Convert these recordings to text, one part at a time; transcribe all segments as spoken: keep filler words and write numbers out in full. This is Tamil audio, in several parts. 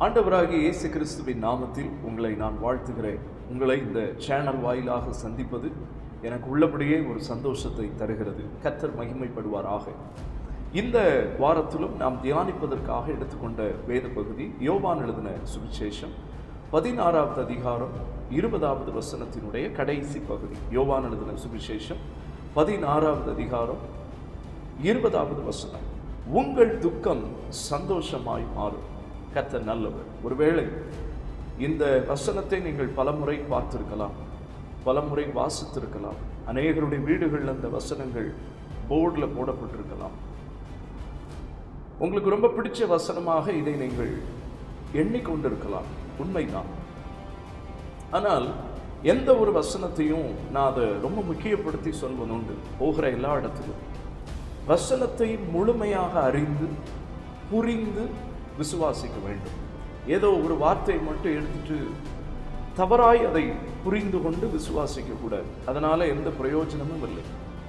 ஆண்டவராகிய இயேசு கிறிஸ்துவின் நாமத்தில் உங்களை நான் வாழ்த்துகிறேன். உங்களை இந்த சேனல் வாயிலாக சந்திப்பது எனக்கு உள்ளபடியே ஒரு சந்தோஷத்தை தருகிறது. கர்த்தர் மகிமைப்படுவாராக. இந்த வாரத்திலும் நாம் தியானிப்பதற்காக எடுத்துக்கொண்ட வேத பகுதி யோவான் எழுதின சுவிசேஷம் பதினாறாவது அதிகாரம் இருபதாவது வசனத்தினுடைய கடைசி பகுதி. யோவான் எழுதின சுவிசேஷம் பதினாறாவது அதிகாரம் இருபதாவது வசனம். உங்கள் துக்கம் சந்தோஷமாய் மாறும். கர்த்தர் நல்லவர். ஒருவேளை இந்த வசனத்தை நீங்கள் பலமுறை பார்த்திருக்கலாம், பலமுறை வாசித்திருக்கலாம். அநேகருடைய வீடுகளில் அந்த வசனங்கள் போர்டில் போடப்பட்டிருக்கலாம். உங்களுக்கு ரொம்ப பிடிச்ச வசனமாக இதை நீங்கள் எண்ணிக்கொண்டிருக்கலாம். உண்மைதான். ஆனால் எந்த ஒரு வசனத்தையும் நான் அதை ரொம்ப முக்கியப்படுத்தி சொல்வதுண்டு. போகிற எல்லா இடத்திலும் வசனத்தை முழுமையாக அறிந்து புரிந்து விசுவாசிக்க வேண்டும். ஏதோ ஒரு வார்த்தை மட்டும் எடுத்துட்டு தவறாய் அதை புரிந்து கொண்டு விசுவாசிக்க கூடாது. அதனால எந்த பிரயோஜனமும் இல்லை.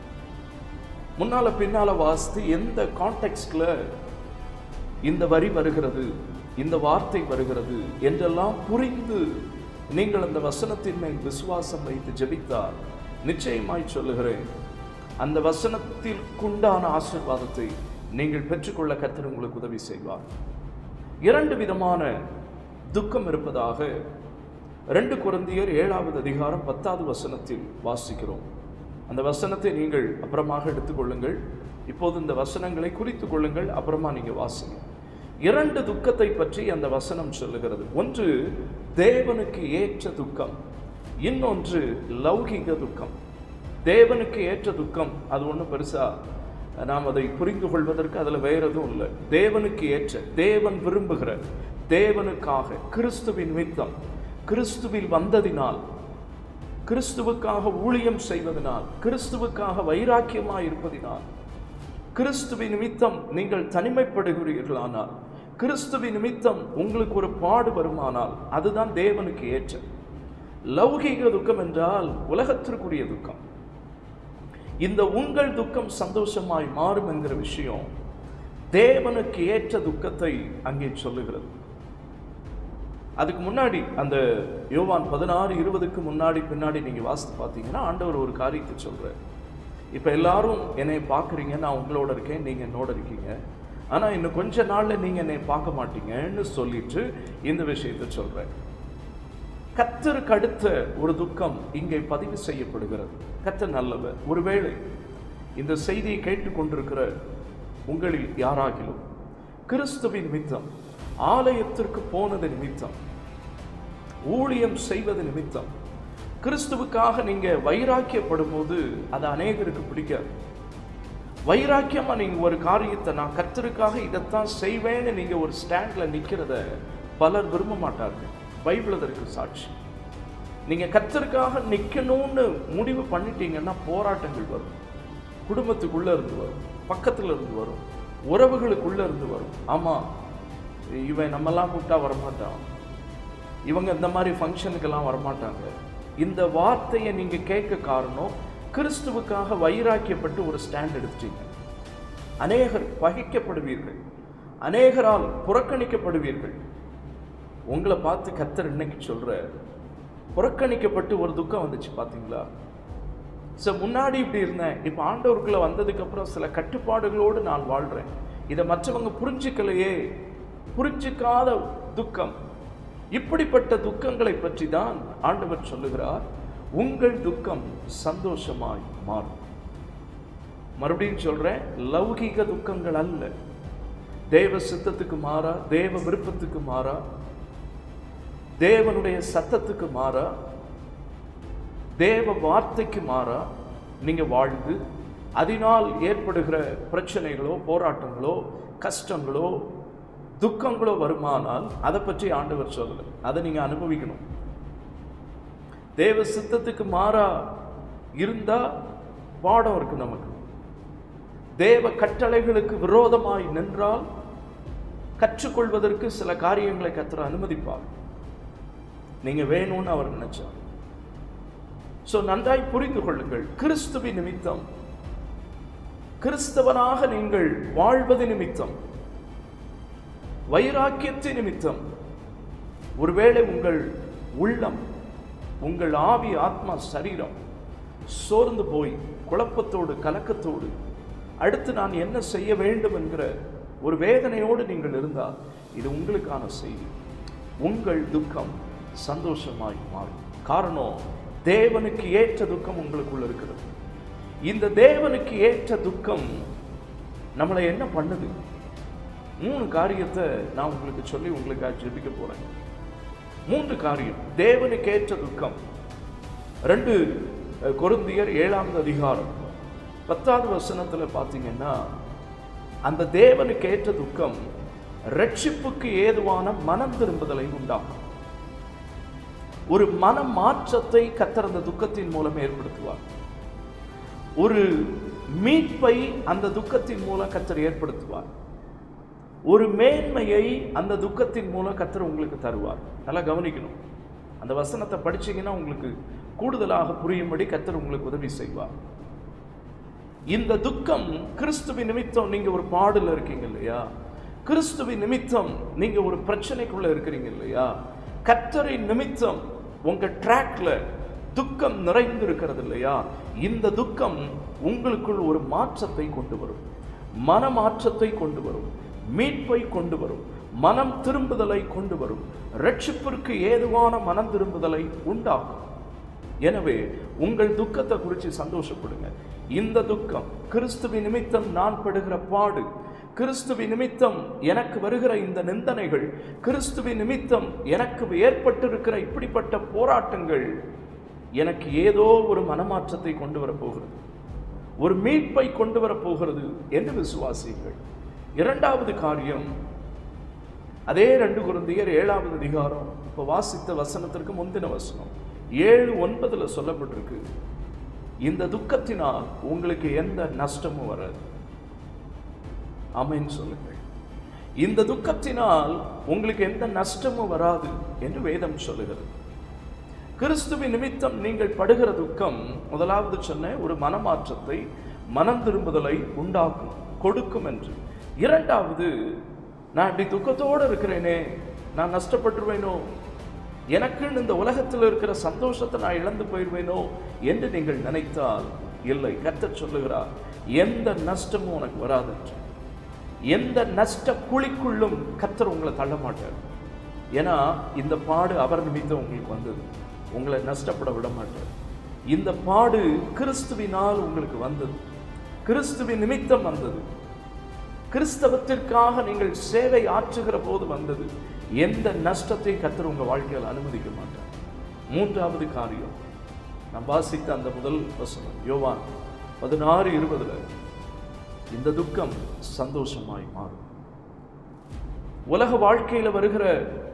முன்னால பின்னால வாசித்து எந்த கான்டெக்ஸ்ட்ல இந்த வரி வருகிறது, இந்த வார்த்தை வருகிறது என்றெல்லாம் புரிந்து நீங்கள் அந்த வசனத்தின் மேல் விசுவாசம் வைத்து ஜெபித்தால் நிச்சயமாய் சொல்லுகிறேன், அந்த வசனத்திற்குண்டான ஆசீர்வாதத்தை நீங்கள் பெற்றுக்கொள்ள கர்த்தர் உங்களுக்கு உதவி செய்வார். இரண்டு விதமான துக்கம் இருப்பதாக ரெண்டு கொரிந்தியர் ஏழாவது அதிகாரம் பத்தாவது வசனத்தில் வாசிக்கிறோம். அந்த வசனத்தை நீங்கள் அப்புறமாக எடுத்துக்கொள்ளுங்கள். இப்போது இந்த வசனங்களை குறித்து கொள்ளுங்கள், அப்புறமா நீங்க வாசிங்க. இரண்டு துக்கத்தை பற்றி அந்த வசனம் சொல்லுகிறது. ஒன்று தேவனுக்கு ஏற்ற துக்கம், இன்னொன்று லௌகிக துக்கம். தேவனுக்கு ஏற்ற துக்கம் அது ஒன்றும் பெருசா நாம் அதை புரிந்து கொள்வதற்கு அதில் வேற எதுவும் இல்லை. தேவனுக்கு ஏற்ற, தேவன் விரும்புகிற, தேவனுக்காக, கிறிஸ்துவின் நிமித்தம், கிறிஸ்துவில் வந்ததினால், கிறிஸ்துவுக்காக ஊழியம் செய்வதனால், கிறிஸ்துவுக்காக வைராக்கியமாய் இருப்பதினால், கிறிஸ்துவின் நிமித்தம் நீங்கள் தனிமைப்படுகிறீர்களானால், கிறிஸ்துவின் நிமித்தம் உங்களுக்கு ஒரு பாடு வருமானால் அதுதான் தேவனுக்கு ஏற்ற. லௌகிக துக்கம் என்றால் உலகத்திற்குரிய துக்கம். இந்த உங்கள் துக்கம் சந்தோஷமாய் மாறும் என்கிற விஷயம் தேவனுக்கு ஏற்ற துக்கத்தை அங்கே சொல்லுகிறது. அதுக்கு முன்னாடி அந்த யோவான் பதினாறு இருபதுக்கு முன்னாடி பின்னாடி நீங்க வாசித்து பார்த்தீங்கன்னா ஆண்டவர் ஒரு காரியத்தை சொல்றார். இப்ப எல்லாரும் என்னை பார்க்குறீங்க, நான் உங்களோட இருக்கேன், நீங்க என்னோட இருக்கீங்க, ஆனா இன்னும் கொஞ்ச நாள்ல நீங்க என்னை பார்க்க மாட்டீங்கன்னு சொல்லிட்டு இந்த விஷயத்தை சொல்றேன். கர்த்தருக்கு அடுத்த ஒரு துக்கம் இங்கே பதிவு செய்யப்படுகிறது. கர்த்தர் நல்லவர். ஒருவேளை இந்த செய்தியை கேட்டுக்கொண்டிருக்கிற உங்களில் யாராகிலும் கிறிஸ்துவின் நிமித்தம், ஆலயத்திற்கு போனது நிமித்தம், ஊழியம் செய்வது நிமித்தம், கிறிஸ்துவுக்காக நீங்க வைராக்கியப்படும் போது அது அநேகருக்கு பிடிக்காது. வைராக்கியமா நீங்க ஒரு காரியத்தை நான் கர்த்தருக்காக இதைத்தான் செய்வேன்னு நீங்க ஒரு ஸ்டாண்ட்ல நிக்கிறத பலர் விரும்ப மாட்டார்கள். பைபிள் அதற்கு சாட்சி. நீங்க கர்த்தருக்காக நிக்கணும்னு முடிவு பண்ணிட்டீங்கன்னா போராட்டங்கள் வரும். குடும்பத்துக்குள்ள இருந்து வரும், பக்கத்துல இருந்து வரும், உறவுகளுக்குள்ள இருந்து வரும். ஆமா, இவன் நம்மெல்லாம் கூப்பிட்டா வரமாட்டான், இவங்க இந்த மாதிரி ஃபங்க்ஷனுக்கெல்லாம் வரமாட்டாங்க. இந்த வார்த்தையை நீங்க கேட்க காரணம் கிறிஸ்துவுக்காக வைராக்கியப்பட்டு ஒரு ஸ்டாண்ட் எடுத்துட்டீங்க. அநேகர் பகைக்கப்படுவீர்கள், அநேகரால் புறக்கணிக்கப்படுவீர்கள். உங்களை பார்த்து கர்த்தர் இன்னைக்கு சொல்ற, புறக்கணிக்கப்பட்டு ஒரு துக்கம் வந்துச்சு பார்த்தீங்களா? ஸோ முன்னாடி இப்படி இருந்தேன், இப்போ ஆண்டவருக்குள்ள வந்ததுக்கு அப்புறம் சில கட்டுப்பாடுகளோடு நான் வாழ்றேன், இதை மற்றவங்க புரிஞ்சுக்கலையே, புரிஞ்சுக்காத துக்கம். இப்படிப்பட்ட துக்கங்களை பற்றி தான் ஆண்டவர் சொல்லுகிறார், உங்கள் துக்கம் சந்தோஷமாய் மாறும். மறுபடியும் சொல்றேன், லௌகிக துக்கங்கள் அல்ல. தேவ சித்தத்துக்கு மாறா, தேவ விருப்பத்துக்கு மாறா, தேவனுடைய சத்தத்துக்கு மாறா, தேவ வார்த்தைக்கு மாறா நீங்க வாழ்ந்து அதனால் ஏற்படுகிற பிரச்சனைகளோ, போராட்டங்களோ, கஷ்டங்களோ, துக்கங்களோ வருமானால் அதை பற்றி ஆண்டவர் சொல்லல. அதை நீங்க அனுபவிக்கணும். தேவ சித்தத்துக்கு மாறா இருந்தா பாடம் இருக்கு நமக்கு. தேவ கட்டளைகளுக்கு விரோதமாய் நின்றால் கற்றுக்கொள்வதற்கு சில காரியங்களை கர்த்தர் அனுமதிப்பார், நீங்க வேணும்னு அவர் நினைச்சார். சோ நன்றாய் புரிந்து கொள்ளுங்கள், கிறிஸ்துவின் நிமித்தம், கிறிஸ்தவனாக நீங்கள் வாழ்வது நிமித்தம், வைராக்கியத்தின் நிமித்தம் ஒருவேளை உங்கள் உள்ளம், உங்கள் ஆவி, ஆத்மா, சரீரம் சோர்ந்து போய் குழப்பத்தோடு கலக்கத்தோடு அடுத்து நான் என்ன செய்ய வேண்டும் என்கிற ஒரு வேதனையோடு நீங்கள் இருந்தால் இது உங்களுக்கான செய்தி. உங்கள் துக்கம் சந்தோஷமாய் மாறும். காரணம், தேவனுக்கு ஏற்ற துக்கம் உங்களுக்குள்ள இருக்கிறது. இந்த தேவனுக்கு ஏற்ற துக்கம் நம்மளை என்ன பண்ணுது? மூணு காரியத்தை நான் உங்களுக்கு சொல்லி உங்களுக்காக ஜெபிக்க போறேன். மூன்று காரியம். தேவனுக்கு ஏற்ற துக்கம். ரெண்டு கொரிந்தியர் ஏழாவது அதிகாரம் பத்தாவது வசனத்துல பாத்தீங்கன்னா, அந்த தேவனுக்கு ஏற்ற துக்கம் ரட்சிப்புக்கு ஏதுவான மனம் திரும்புதலை உண்டாக்கும். ஒரு மன மாற்றத்தை கர்த்தர் அந்த துக்கத்தின் மூலம் ஏற்படுத்துவார். ஒரு மீட்பை அந்த துக்கத்தின் மூலம் கர்த்தர் ஏற்படுத்துவார். ஒரு மேன்மையை அந்த துக்கத்தின் மூலம் கர்த்தர் உங்களுக்கு தருவார். நல்லா கவனிக்கணும். அந்த வசனத்தை படிச்சீங்கன்னா உங்களுக்கு கூடுதலாக புரியும்படி கர்த்தர் உங்களுக்கு உதவி செய்வார். இந்த துக்கம் கிறிஸ்துவின் நிமித்தம் நீங்க ஒரு பாடுல இருக்கீங்க இல்லையா? கிறிஸ்துவின் நிமித்தம் நீங்க ஒரு பிரச்சனைக்குள்ள இருக்கிறீங்க இல்லையா? கர்த்தரின் நிமித்தம் உங்க ட்ராக்ல துக்கம் நிறைந்து இருக்கிறது இல்லையா? இந்த துக்கம் உங்களுக்குள் ஒரு மாற்றத்தை கொண்டு வரும், மன மாற்றத்தை கொண்டு வரும், மீட்பை கொண்டு வரும், மனம் திரும்புதலை கொண்டு வரும், ரட்சிப்பிற்கு ஏதுவான மனம் திரும்புதலை உண்டாகும். எனவே உங்கள் துக்கத்தை குறித்து சந்தோஷப்படுங்க. இந்த துக்கம் கிறிஸ்துவின் நிமித்தம் நான் படுகிற பாடு, கிறிஸ்துவின் நிமித்தம் எனக்கு வருகிற இந்த நிந்தனைகள், கிறிஸ்துவின் நிமித்தம் எனக்கு ஏற்பட்டிருக்கிற இப்படிப்பட்ட போராட்டங்கள் எனக்கு ஏதோ ஒரு மனமாற்றத்தை கொண்டு வரப்போகிறது, ஒரு மீட்பை கொண்டு வரப்போகிறது என்று விசுவாசியுங்கள். இரண்டாவது காரியம், அதே ரெண்டு கொரிந்தியர் ஏழாவது அதிகாரம் இப்போ வாசித்த வசனத்திற்கு முந்தின வசனம் ஏழு ஒன்பதுல சொல்லப்பட்டிருக்கு, இந்த துக்கத்தினால் உங்களுக்கு எந்த நஷ்டமும் வராது. ஆமென் சொல்லுங்கள். இந்த துக்கத்தினால் உங்களுக்கு எந்த நஷ்டமும் வராது என்று வேதம் சொல்லுகிறது. கிறிஸ்துவின் நிமித்தம் நீங்கள் படுகிற துக்கம், முதலாவது சொன்ன ஒரு மனமாற்றத்தை, மனம் திரும்புதலை உண்டாக்கும், கொடுக்கும் என்று. இரண்டாவது, நான் இப்படி துக்கத்தோடு இருக்கிறேனே, நான் நஷ்டப்பட்டுருவேனோ, எனக்குன்னு இந்த உலகத்தில் இருக்கிற சந்தோஷத்தை நான் இழந்து போயிடுவேனோ என்று நீங்கள் நினைத்தால் இல்லை. கர்த்தர் சொல்லுகிறார், எந்த நஷ்டமும் உனக்கு வராது. எந்த நஷ்ட குழிக்குள்ளும் கர்த்தர் உங்களை தள்ள மாட்டார். ஏன்னா இந்த பாடு அவர் நிமித்தம் உங்களுக்கு வந்தது, உங்களை நஷ்டப்பட விட மாட்டார். இந்த பாடு கிறிஸ்துவினால் உங்களுக்கு வந்தது, கிறிஸ்துவின் நிமித்தம் வந்தது, கிறிஸ்தவத்திற்காக நீங்கள் சேவை ஆற்றுகிற போது வந்தது. எந்த நஷ்டத்தை கர்த்தர் உங்க வாழ்க்கையில் அனுமதிக்க மாட்டார். மூன்றாவது காரியம், நான் வாசித்த அந்த முதல் வசனம் யோவான் பதினாறு இருபதுல, இந்த துக்கம் சந்தோஷமாய் மாறும். உலக வாழ்க்கையில் வருகிற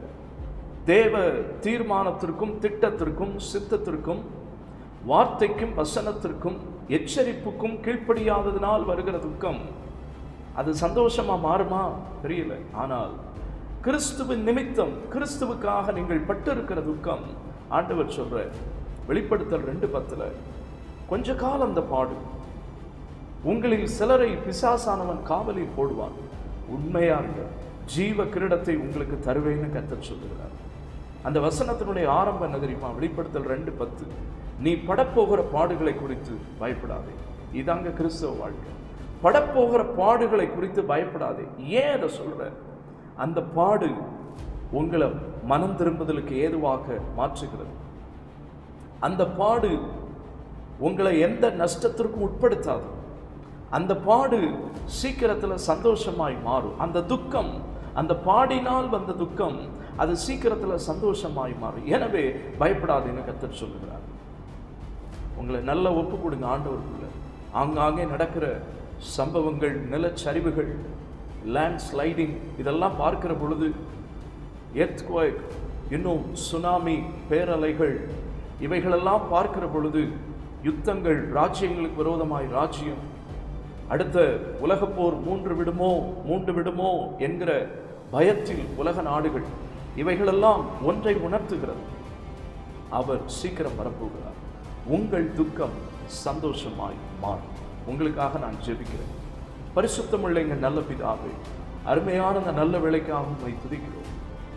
தேவ தீர்மானத்திற்கும் திட்டத்திற்கும் சித்தத்திற்கும் வார்த்தைக்கும் வசனத்திற்கும் எச்சரிப்புக்கும் கீழ்ப்படியாததினால் வருகிற துக்கம் அது சந்தோஷமா மாறுமா தெரியல. ஆனால் கிறிஸ்துவின் நிமித்தம், கிறிஸ்துவுக்காக நீங்கள் பட்டிருக்கிற துக்கம், ஆண்டவர் சொல்ற வெளிப்படுத்தல் ரெண்டு பத்துல, கொஞ்ச காலம் அந்த பாடு, உங்களில் சிலரை பிசாசானவன் காவலில் போடுவான், உண்மையாக ஜீவ கிரீடத்தை உங்களுக்கு தருவேன்னு கர்த்தர் சொல்லுகிறார். அந்த வசனத்தினுடைய ஆரம்பம் என்ன தெரியுமா? வெளிப்படுத்தல் ரெண்டு பத்து, நீ படப்போகிற பாடுகளை குறித்து பயப்படாதே. இதாங்க கிறிஸ்தவ வாழ்க்கை. படப்போகிற பாடுகளை குறித்து பயப்படாதே. ஏன் அதை சொல்ற? அந்த பாடு உங்களை மனம் திரும்புதலுக்கு ஏதுவாக மாற்றுகிறது. அந்த பாடு உங்களை எந்த நஷ்டத்திற்கும் உட்படுத்தாது. அந்த பாடு சீக்கிரத்தில் சந்தோஷமாய் மாறும். அந்த துக்கம், அந்த பாடினால் வந்த துக்கம் அது சீக்கிரத்தில் சந்தோஷமாய் மாறும். எனவே பயப்படாதுன்னு கர்த்தர் சொல்லுகிறார். உங்களை நல்லா ஒப்பு கொடுங்க ஆண்டவருக்குள்ள. ஆங்காங்கே நடக்கிற சம்பவங்கள், நிலச்சரிவுகள், லேண்ட் ஸ்லைடிங், இதெல்லாம் பார்க்கிற பொழுது, எர்த்குவேக், இன்னும் சுனாமி, பேரலைகள், இவைகளெல்லாம் பார்க்கிற பொழுது, யுத்தங்கள், ராஜ்யங்களுக்கு விரோதமாய் ராஜ்யம், அடுத்த உலகப்போர் மூன்று விடுமோ மூன்று விடுமோ என்கிற பயத்தில் உலக நாடுகள், இவைகளெல்லாம் ஒன்றை உணர்த்துகிறது, அவர் சீக்கிரம் வரப்போகிறார். உங்கள் துக்கம் சந்தோஷமாய் மாறும். உங்களுக்காக நான் ஜெபிக்கிறேன். பரிசுத்தமுள்ள எங்கள் நல்ல பிதாவே, அருமையான அந்த நல்ல வேளைக்காக உம்மை துதிக்கிறோம்.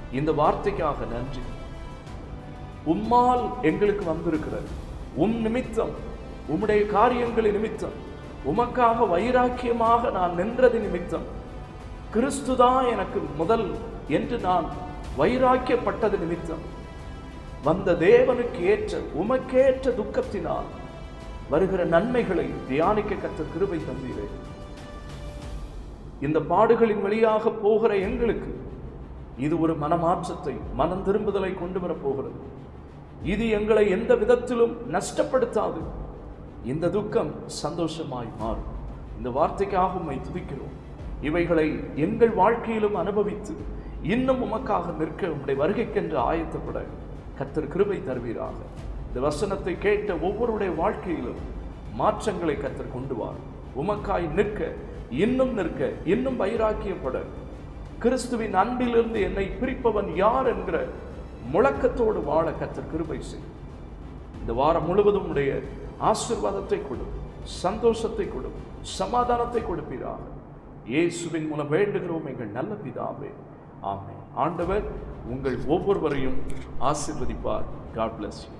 இந்த வார்த்தைக்காக நன்றி. உம்மால் எங்களுக்கு வந்திருக்கிறது, உம் நிமித்தம், உம்முடைய காரியங்களின் நிமித்தம், உமக்காக வைராக்கியமாக நான் நின்றது நிமித்தம், கிறிஸ்துதான் எனக்கு முதல் என்று நான் வைராக்கியப்பட்டது நிமித்தம் வந்த தேவனுக்கு ஏற்ற உமக்கேற்ற துக்கத்தினால் வருகிற நன்மைகளை தியானிக்க கர்த்தர் கிருபை தந்தீரே. இந்த பாடுகளின் வழியாக போகிற எங்களுக்கு இது ஒரு மனமாற்றத்தை, மனம் திரும்புதலை கொண்டு வரப்போகிறது. இது எங்களை எந்த விதத்திலும் நஷ்டப்படுத்தாது. இந்த துக்கம் சந்தோஷமாய் மாறும். இந்த வார்த்தைக்காக உம்மை துதிக்கிறோம். இவைகளை எங்கள் வாழ்க்கையிலும் அனுபவித்து இன்னும் உமக்காக நிற்க உம்முடைய வருகைக்கென்று ஆயத்தப்பட கர்த்தர் கிருபை தருவீராக. இந்த வசனத்தை கேட்ட ஒவ்வொருடைய வாழ்க்கையிலும் மாற்றங்களை கர்த்தர் கொண்டு வார். உமக்காய் நிற்க, இன்னும் நிற்க, இன்னும் வைராக்கியப்பட, கிறிஸ்துவின் அன்பிலிருந்து என்னை பிரிப்பவன் யார் என்கிற முழக்கத்தோடு வாழ கர்த்தர் கிருபை செய். இந்த வாரம் முழுவதும் உடைய ஆசீர்வாதத்தை கொடு, சந்தோஷத்தை கொடு, சமாதானத்தை கொடுப்பீராக. இயேசுவின் மூலம் வேண்டுகிறோம் எங்கள் நல்ல பிதாவே, ஆமென். ஆண்டவர் உங்கள் ஒவ்வொருவரையும் ஆசீர்வதிப்பார். God bless you.